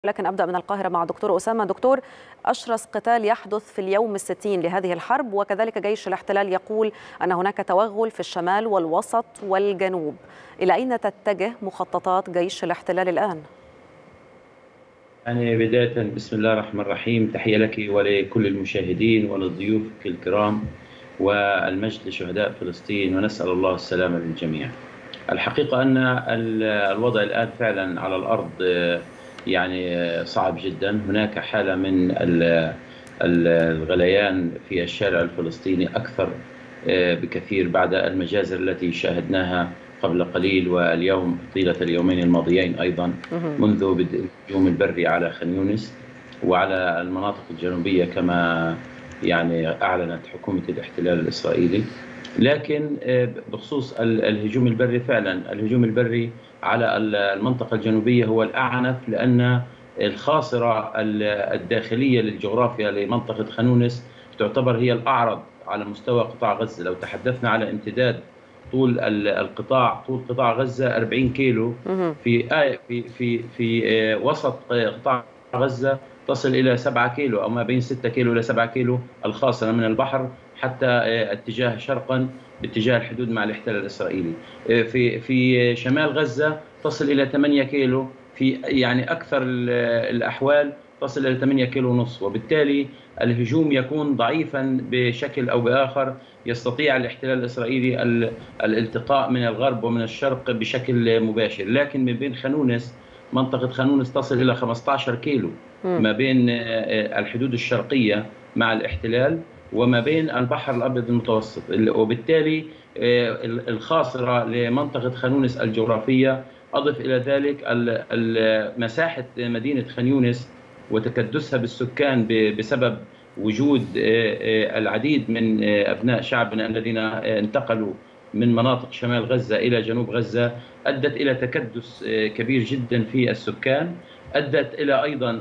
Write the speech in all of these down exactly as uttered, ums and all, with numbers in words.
لكن أبدأ من القاهرة مع دكتور أسامة. دكتور، أشرس قتال يحدث في اليوم الستين لهذه الحرب، وكذلك جيش الاحتلال يقول أن هناك توغل في الشمال والوسط والجنوب. إلى أين تتجه مخططات جيش الاحتلال الآن؟ يعني بداية بسم الله الرحمن الرحيم، تحية لك ولكل المشاهدين ولضيوفك الكرام، والمجد لشهداء فلسطين، ونسأل الله السلامة للجميع. الحقيقة أن الوضع الآن فعلا على الأرض يعني صعب جدا. هناك حالة من الغليان في الشارع الفلسطيني أكثر بكثير بعد المجازر التي شاهدناها قبل قليل، واليوم طيلة اليومين الماضيين أيضا منذ بدء الهجوم البري على خان يونس وعلى المناطق الجنوبية كما يعني أعلنت حكومة الاحتلال الإسرائيلي. لكن بخصوص الهجوم البري، فعلا الهجوم البري على المنطقة الجنوبية هو الأعنف، لأن الخاصرة الداخلية للجغرافيا لمنطقة خان يونس تعتبر هي الأعرض على مستوى قطاع غزة. لو تحدثنا على امتداد طول القطاع، طول قطاع غزة أربعين كيلو، في في في في وسط قطاع غزة تصل إلى سبعة كيلو، أو ما بين ستة كيلو إلى سبعة كيلو الخاصرة من البحر حتى اتجاه شرقا باتجاه الحدود مع الاحتلال الإسرائيلي. في في شمال غزة تصل إلى ثمانية كيلو، في يعني أكثر الأحوال تصل إلى ثمانية كيلو ونصف، وبالتالي الهجوم يكون ضعيفا بشكل أو بآخر. يستطيع الاحتلال الإسرائيلي الالتقاء من الغرب ومن الشرق بشكل مباشر، لكن من بين خان يونس، منطقة خان يونس تصل إلى خمسة عشر كيلو ما بين الحدود الشرقية مع الاحتلال وما بين البحر الأبيض المتوسط، وبالتالي الخاصرة لمنطقة خان يونس الجغرافية. أضف إلى ذلك مساحة مدينة خان يونس وتكدسها بالسكان بسبب وجود العديد من أبناء شعبنا الذين انتقلوا من مناطق شمال غزة إلى جنوب غزة، أدت إلى تكدس كبير جدا في السكان، أدت إلى أيضا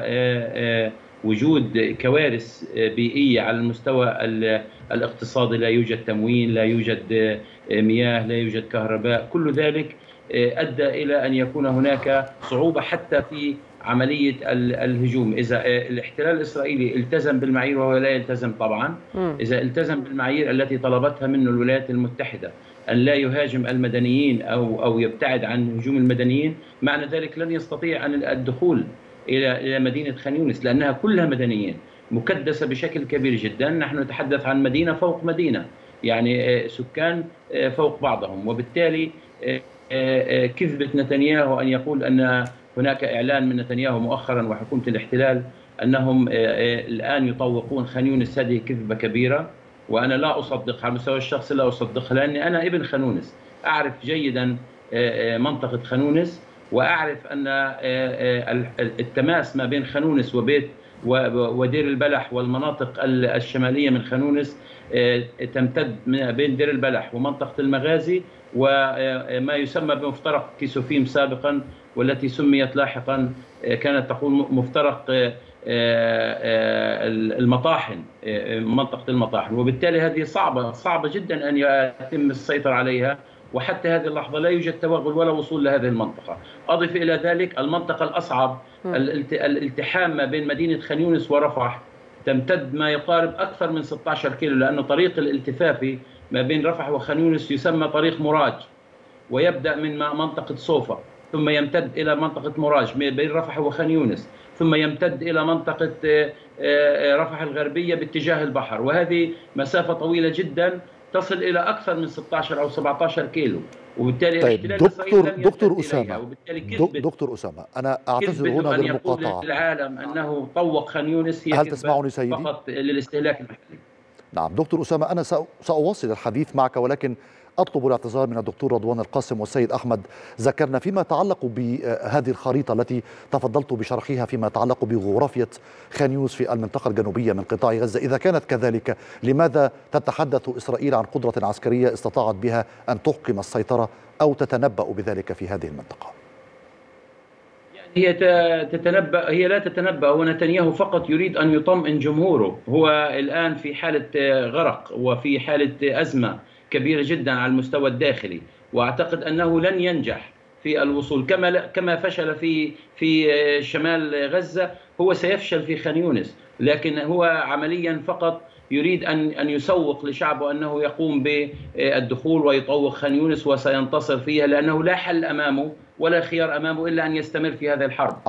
إلى وجود كوارث بيئية على المستوى الاقتصادي. لا يوجد تموين، لا يوجد مياه، لا يوجد كهرباء. كل ذلك أدى إلى أن يكون هناك صعوبة حتى في عملية الهجوم. إذا الاحتلال الإسرائيلي التزم بالمعايير، وهو لا يلتزم طبعا، إذا التزم بالمعايير التي طلبتها منه الولايات المتحدة أن لا يهاجم المدنيين أو أو يبتعد عن هجوم المدنيين، معنى ذلك لن يستطيع أن الدخول إلى إلى مدينة خان يونس، لأنها كلها مدنيين مكدسة بشكل كبير جدا. نحن نتحدث عن مدينة فوق مدينة، يعني سكان فوق بعضهم، وبالتالي كذبة نتنياهو أن يقول أن هناك إعلان من نتنياهو مؤخرا وحكومة الاحتلال أنهم الآن يطوقون خان يونس، هذه كذبة كبيرة، وأنا لا أصدق على المستوى الشخصي، لا أصدقها، لأني أنا ابن خان يونس، أعرف جيدا منطقة خان يونس، وأعرف أن التماس ما بين خان يونس وبيت ودير البلح والمناطق الشمالية من خان يونس تمتد بين دير البلح ومنطقة المغازي وما يسمى بمفترق كيسوفيم سابقا، والتي سميت لاحقا كانت تقول مفترق المطاحن، منطقة المطاحن. وبالتالي هذه صعبة صعبة جدا أن يتم السيطرة عليها، وحتى هذه اللحظة لا يوجد توغل ولا وصول لهذه المنطقة. أضف إلى ذلك المنطقة الأصعب، الالتحام ما بين مدينة خان يونس ورفح، تمتد ما يقارب أكثر من ستة عشر كيلو، لأن طريق الالتفافي ما بين رفح وخان يونس يسمى طريق مراج، ويبدأ من منطقة صوفا ثم يمتد إلى منطقة مراج بين رفح وخان يونس، ثم يمتد إلى منطقة رفح الغربية باتجاه البحر، وهذه مسافة طويلة جدا تصل إلى أكثر من ستة عشر أو سبعة عشر كيلو. وبالتالي طيب دكتور دكتور أسامة وبالتالي دكتور أسامة أنا أعتذر هنا أن للمقاطعة. يقول للعالم أنه طوق خان يونس هي هل تسمعني سيدي؟ فقط للاستهلاك المحلي. نعم دكتور أسامة، أنا سأواصل الحديث معك، ولكن أطلب الاعتذار من الدكتور رضوان القاسم والسيد أحمد. ذكرنا فيما يتعلق بهذه الخريطة التي تفضلت بشرحها فيما يتعلق بجغرافية خان يونس في المنطقة الجنوبية من قطاع غزة. إذا كانت كذلك، لماذا تتحدث إسرائيل عن قدرة عسكرية استطاعت بها أن تحكم السيطرة أو تتنبأ بذلك في هذه المنطقة؟ هي تتنبأ، هي لا تتنبأ، ونتنياهو فقط يريد أن يطمئن جمهوره. هو الآن في حالة غرق وفي حالة أزمة كبيرة جدا على المستوى الداخلي، وأعتقد أنه لن ينجح في الوصول، كما كما فشل في في شمال غزة هو سيفشل في خان يونس. لكن هو عمليا فقط يريد ان ان يسوق لشعبه انه يقوم بالدخول ويطوق خان يونس وسينتصر فيها، لانه لا حل امامه ولا خيار امامه الا ان يستمر في هذه الحرب.